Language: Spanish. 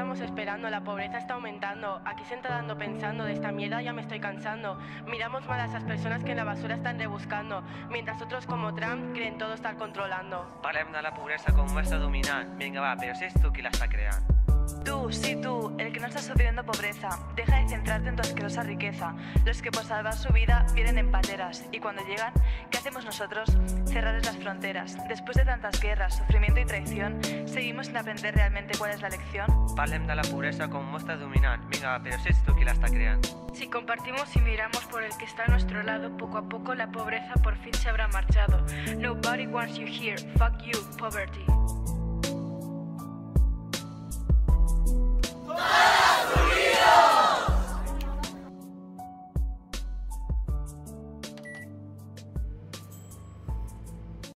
estamos esperando? La pobreza está aumentando. Aquí sentada ando pensando, de esta mierda ya me estoy cansando. Miramos mal a esas personas que en la basura están rebuscando, mientras otros como Trump creen todo estar controlando. Parlem de la pobresa com vostre dominant. Vinga va, però si ets tu qui l'està creant. Tú, sí tú, el que no está sufriendo pobreza, deja de centrarte en tu asquerosa riqueza. Los que por salvar su vida vienen en pateras y cuando llegan, ¿qué hacemos nosotros? Cerrarles las fronteras. Después de tantas guerras, sufrimiento y traición, seguimos sin aprender realmente cuál es la lección. Parlem de la pobresa com vostre dominant. Vinga va, però si ets tu qui l'està creant. Si compartimos y miramos por el que está a nuestro lado, poco a poco la pobreza por fin se habrá marchado. Nobody wants you here, fuck you, poverty.